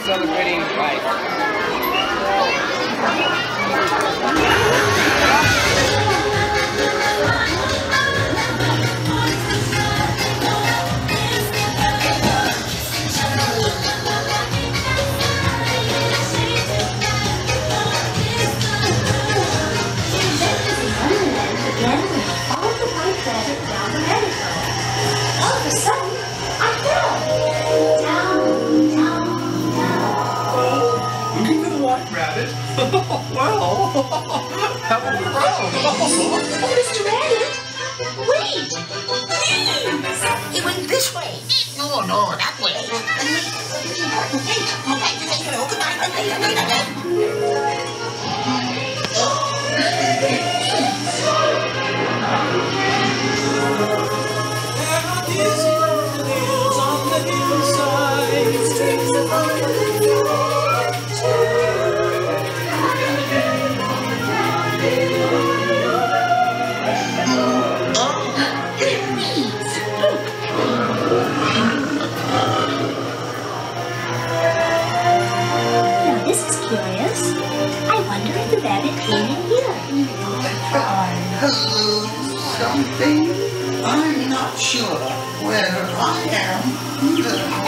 celebrating life. All of a sudden, I fell. Down, down, down. Oh, looking for the white rabbit? Well, how will we roll? Oh, Mr. Rabbit, wait! Please! It went this way. No, that way. Now this is curious. I wonder if the rabbit came in here. Hello, something? I'm not sure where I am.